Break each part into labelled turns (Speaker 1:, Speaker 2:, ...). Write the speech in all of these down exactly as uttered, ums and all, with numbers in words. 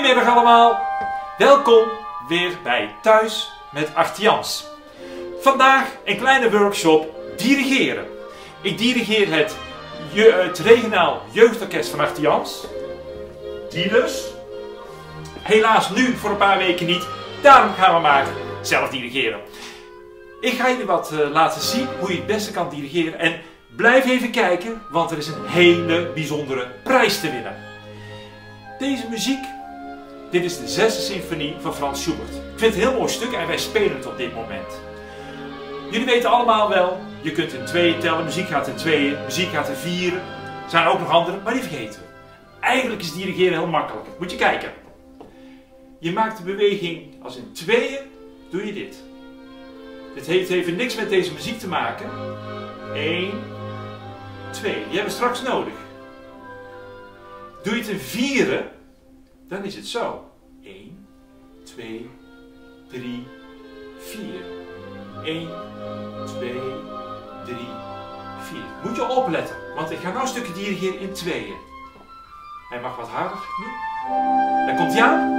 Speaker 1: Goedemiddag allemaal. Welkom weer bij Thuis met Artians. Vandaag een kleine workshop dirigeren. Ik dirigeer het, je, het regionaal jeugdorkest van Artians. Die dus. Helaas nu voor een paar weken niet. Daarom gaan we maar zelf dirigeren. Ik ga jullie wat uh, laten zien hoe je het beste kan dirigeren. En blijf even kijken, want er is een hele bijzondere prijs te winnen. Deze muziek, dit is de zesde symfonie van Franz Schubert. Ik vind het een heel mooi stuk en wij spelen het op dit moment. Jullie weten allemaal wel, je kunt in tweeën tellen, muziek gaat in tweeën, muziek gaat in vieren. Er zijn ook nog andere, maar die vergeten we. Eigenlijk is dirigeren heel makkelijk. Moet je kijken. Je maakt de beweging als in tweeën, doe je dit. Dit heeft even niks met deze muziek te maken. één, twee. Die hebben we straks nodig. Doe je het in vieren, dan is het zo. één, twee, drie, vier. één, twee, drie, vier. Moet je opletten, want ik ga nou een stukje dirigeren in tweeën. Hij mag wat harder nu. Dan komt hij aan.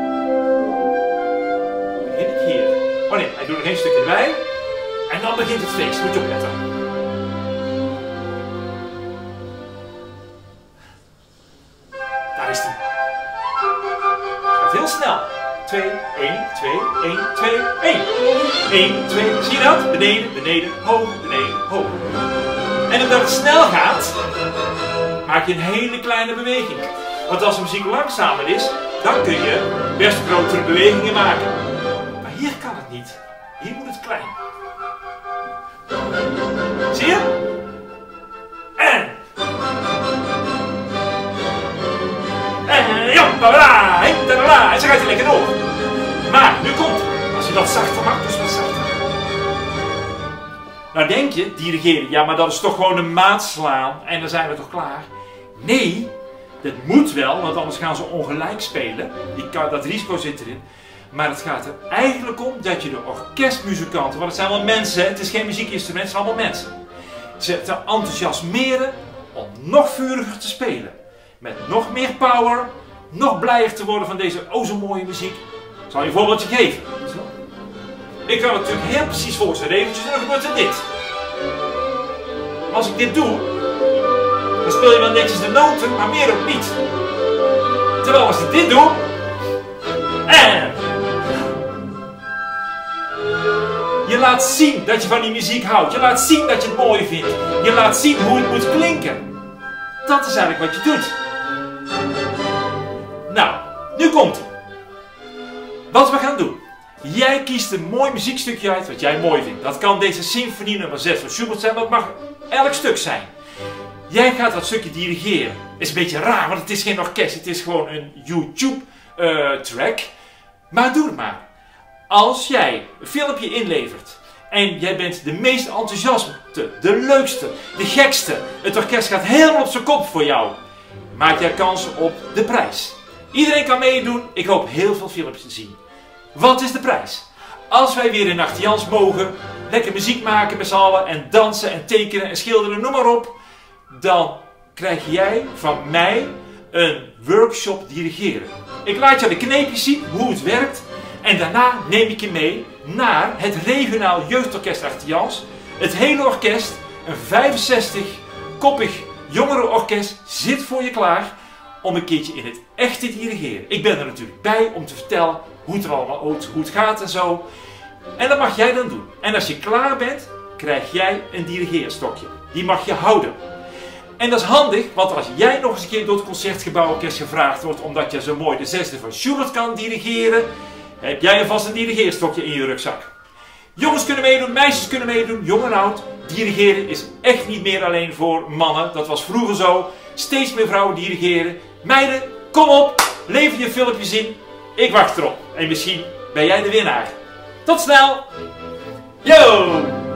Speaker 1: Dan begin ik hier. Oh nee, hij doet nog één stukje erbij. En dan begint het feest. Moet je opletten. Daar is hij. Het gaat heel snel. twee, één, twee, één, twee, één. één, twee, zie je dat? Beneden, beneden, hoog, beneden, hoog. En omdat het snel gaat, maak je een hele kleine beweging. Want als de muziek langzamer is, dan kun je best grotere bewegingen maken. Maar hier kan het niet. Hier moet het klein. Zie je? En. En. Joppala. En zo gaat hij lekker door. Maar nu komt het. Als je dat zachter maakt, dus wat zachter. Nou denk je, dirigeren, ja maar dat is toch gewoon een maat slaan en dan zijn we toch klaar? Nee, dat moet wel, want anders gaan ze ongelijk spelen. Die kan, dat risico zit erin. Maar het gaat er eigenlijk om dat je de orkestmuzikanten, want het zijn wel mensen, het is geen muziekinstrument, het zijn allemaal mensen. Ze te enthousiasmeren om nog vuriger te spelen. Met nog meer power, nog blijer te worden van deze o zo mooie muziek. Ik zal je een voorbeeldje geven. Zo. Ik kan het natuurlijk heel precies volgens de regeltjes en dan gebeurt er dit. Als ik dit doe, dan speel je wel netjes de noten, maar meer ook niet. Terwijl als ik dit doe, en je laat zien dat je van die muziek houdt. Je laat zien dat je het mooi vindt. Je laat zien hoe het moet klinken. Dat is eigenlijk wat je doet. Nou, nu komt het. Wat we gaan doen. Jij kiest een mooi muziekstukje uit wat jij mooi vindt. Dat kan deze symfonie nummer zes van Schubert zijn, maar het mag elk stuk zijn. Jij gaat dat stukje dirigeren. Is een beetje raar, want het is geen orkest. Het is gewoon een YouTube uh, track. Maar doe het maar. Als jij een filmpje inlevert en jij bent de meest enthousiaste, de leukste, de gekste. Het orkest gaat helemaal op zijn kop voor jou. Maak jij kans op de prijs. Iedereen kan meedoen. Ik hoop heel veel filmpjes te zien. Wat is de prijs? Als wij weer in Artians mogen, lekker muziek maken met z'n allen en dansen en tekenen en schilderen, noem maar op. Dan krijg jij van mij een workshop dirigeren. Ik laat je de kneepjes zien, hoe het werkt. En daarna neem ik je mee naar het regionaal jeugdorkest Artians. Het hele orkest, een vijfenzestig-koppig jongerenorkest, zit voor je klaar om een keertje in het echt te dirigeren. Ik ben er natuurlijk bij om te vertellen hoe het er allemaal hoe het gaat en zo. En dat mag jij dan doen. En als je klaar bent, krijg jij een dirigeerstokje. Die mag je houden. En dat is handig, want als jij nog eens een keer door het Concertgebouworkest gevraagd wordt omdat je zo mooi de zesde van Schubert kan dirigeren, heb jij alvast een dirigeerstokje in je rugzak. Jongens kunnen meedoen, meisjes kunnen meedoen, jong en oud. Dirigeren is echt niet meer alleen voor mannen, dat was vroeger zo. Steeds meer vrouwen dirigeren. Meiden, kom op, lever je filmpjes in. Ik wacht erop. En misschien ben jij de winnaar. Tot snel! Yo!